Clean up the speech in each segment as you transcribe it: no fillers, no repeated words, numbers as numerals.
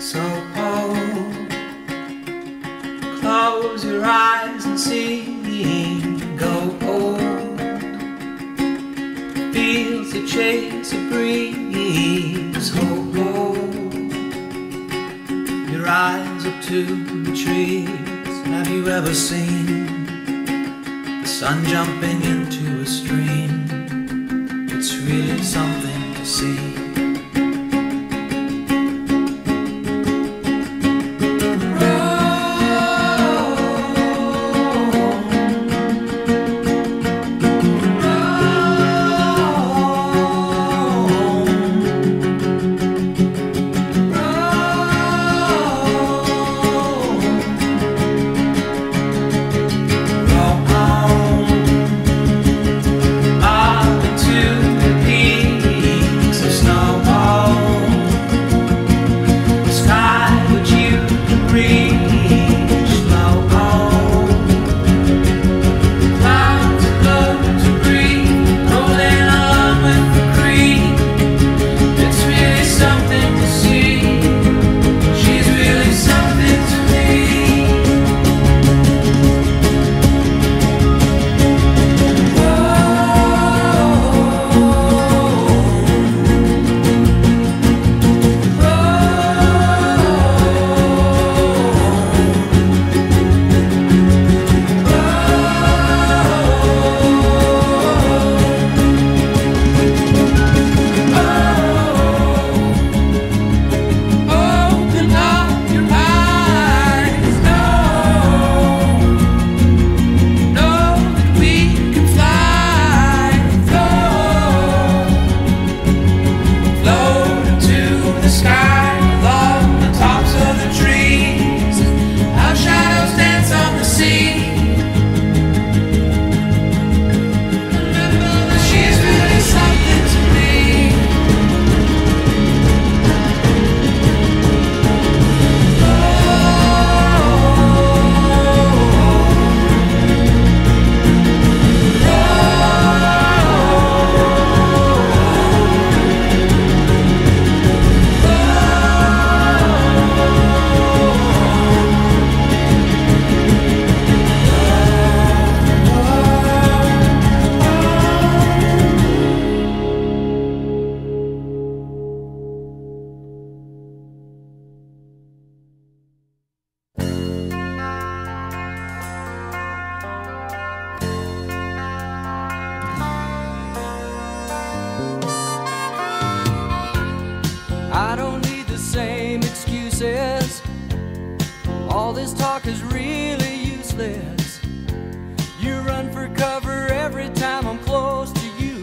so old. Close your eyes and see me go old. Feels the chase a breeze, hold gold. Your eyes up to the trees. Have you ever seen the sun jumping into a stream? It's really something to see. I don't need the same excuses. All this talk is really useless. You run for cover every time I'm close to you.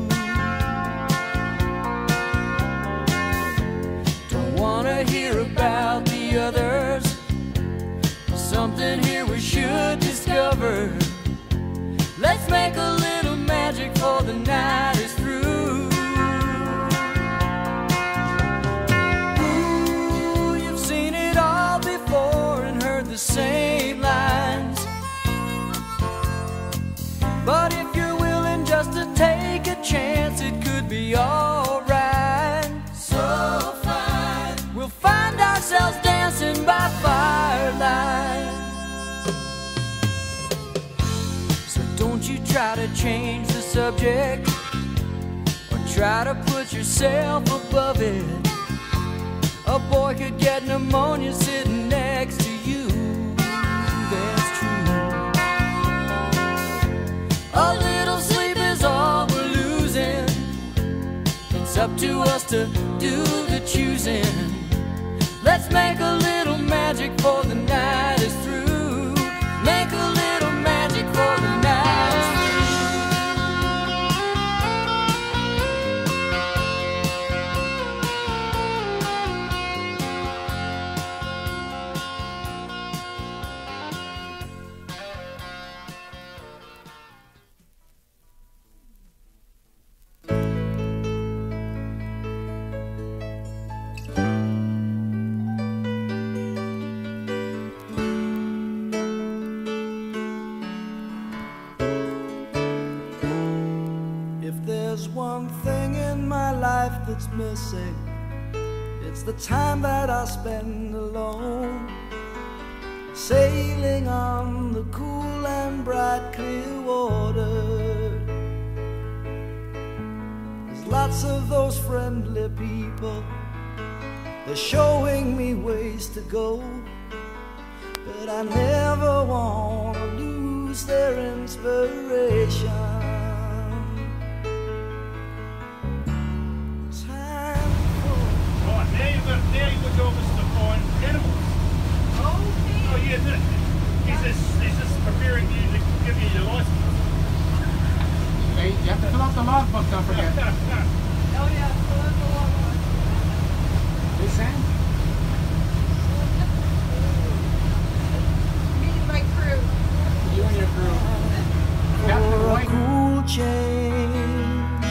Don't wanna hear about the others. Something here we should discover. Let's make a little magic for the night is through. The same lines, but if you're willing just to take a chance, it could be alright. So fine, we'll find ourselves dancing by firelight. So don't you try to change the subject or try to put yourself above it. A boy could get pneumonia sitting next to you. That's true. A little sleep is all we're losing. It's up to us to do the choosing. Let's make a little magic for the night is through. Make a little magic for the night is through. There's one thing in my life that's missing. It's the time that I spend alone, sailing on the cool and bright clear water. There's lots of those friendly people, they're showing me ways to go, but I never want to lose their inspiration. Now you've got job is to find animals. Okay. Oh yeah, he's just preparing you to give you your license. Hey, you have to fill out the logbook, don't forget. Oh yeah, so that's a long one. Hey, Sam? Me and my crew. You and your crew. Captain For a White. cool change,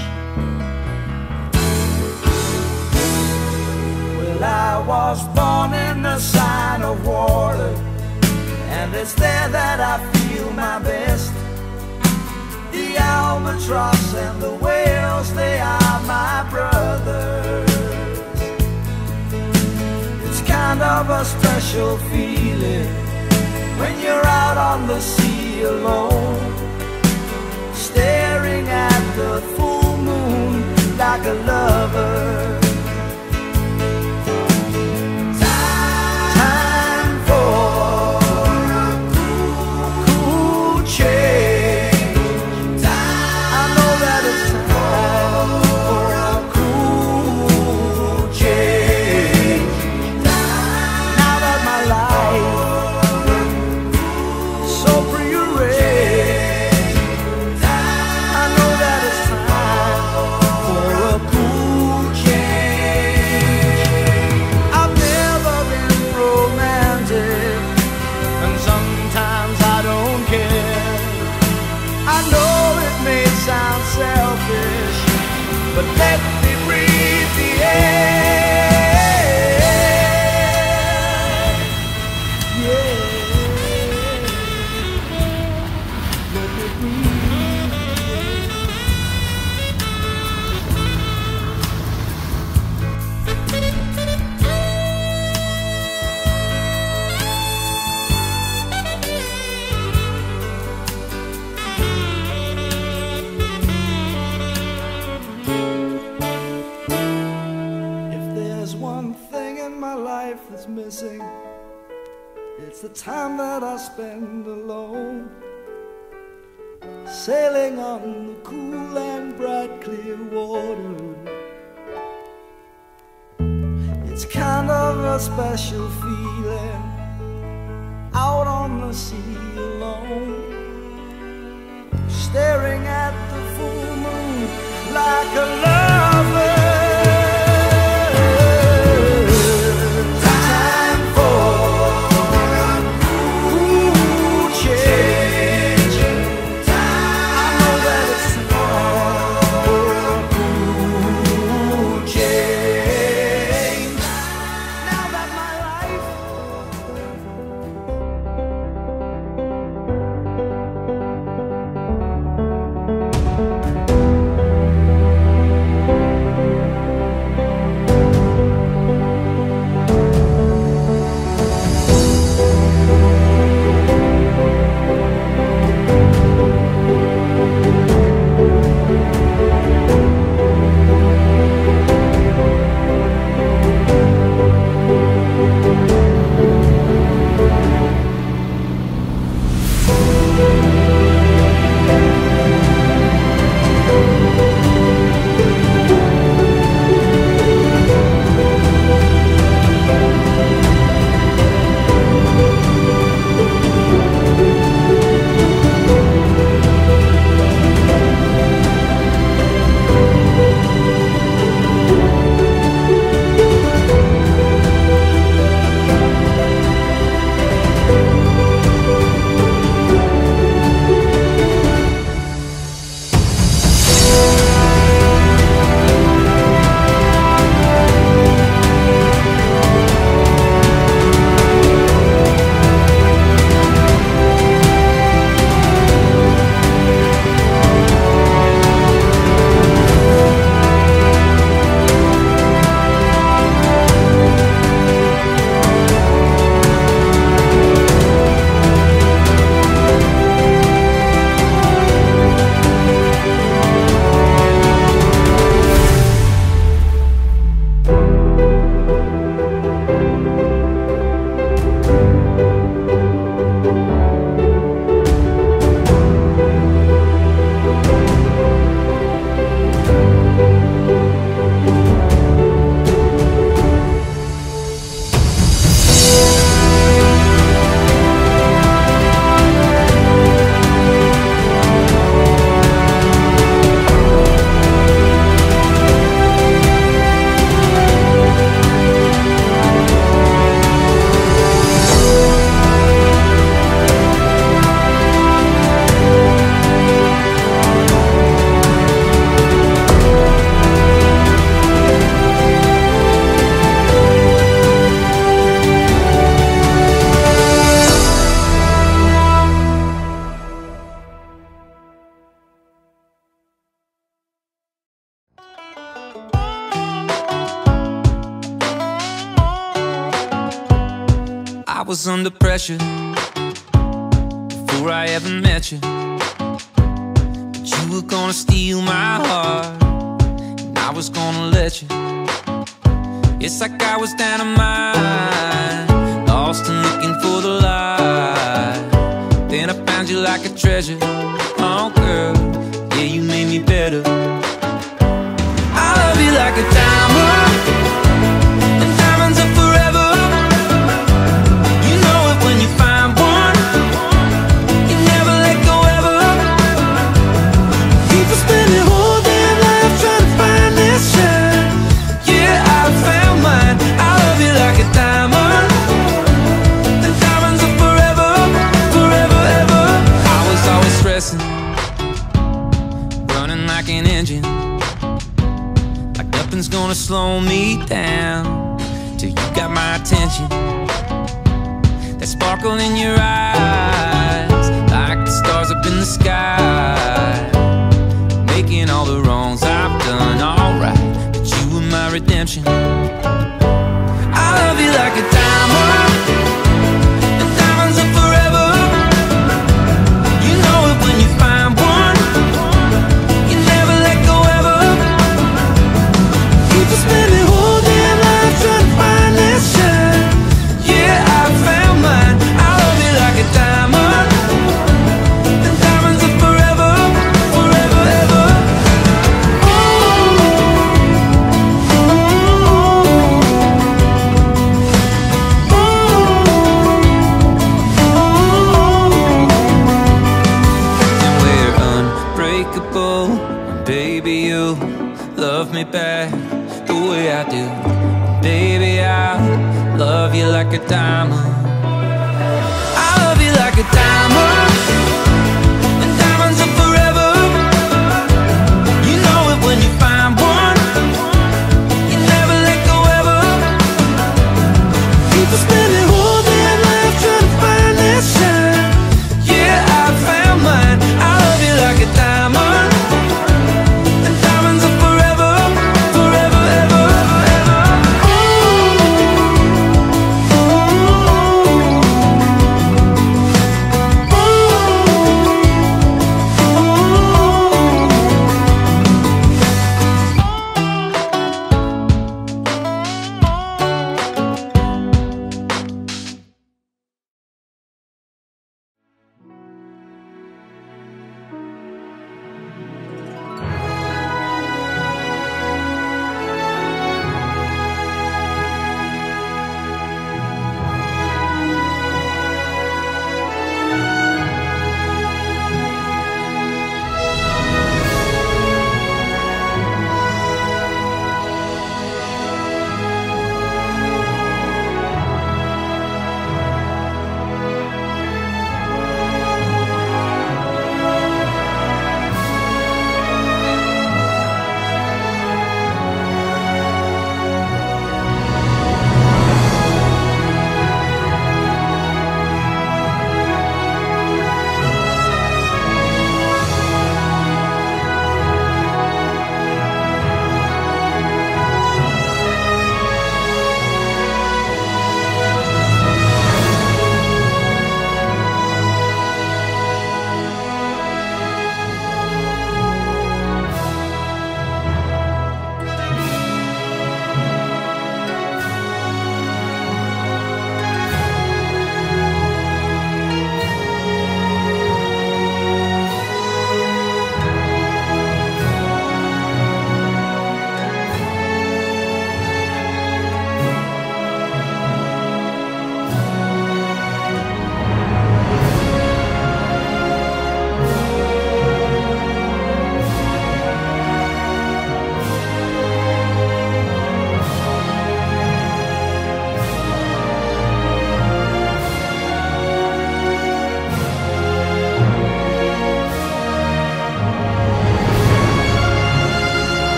well, I was born in the sign of water, and it's there that I feel my best. The albatross and the whales, they are my brothers. It's kind of a special feeling when you're out on the sea alone, staring at the full moon like a lover. Time for a cool change. I know that it's time for a cool change. Now that my life is so prearranged, I know that it's time for a cool change. I've never been romantic, and sometimes I don't care. I know it may sound selfish, but let me breathe the air. Yeah, let me breathe the air. If there's one thing in my life that's missing, it's the time that I spend alone, sailing on the cool and bright clear water. It's kind of a special feeling out on the sea alone, staring at the full moon like a lover. Time for a cool change. I know that it's time for a cool change. Now that my life was under pressure before I ever met you, but you were gonna steal my heart, and I was gonna let you. It's like I was dynamite, lost and looking for the light. Then I found you like a treasure. Oh girl, yeah, you made me better. I love you like a diamond, and diamonds are forever. You know it when you find one, you never let go ever. People spend their whole damn life trying to find this shine. Yeah, I found mine. I love you like a diamond, and diamonds are forever, forever, ever. I was always stressing, running like an engine, like nothing's gonna slow me down, till you got my attention. That sparkle in your eyes, like the stars up in the sky, making all the wrongs I've done alright, but you were my redemption. I love you like a diamond, and diamonds are forever. You know it when you find one, you never let go ever. People spend their whole damn life trying to find this shine. Yeah, I found mine. I love you like a diamond, and diamonds are forever, forever, ever. And we're unbreakable, and baby, you love me back.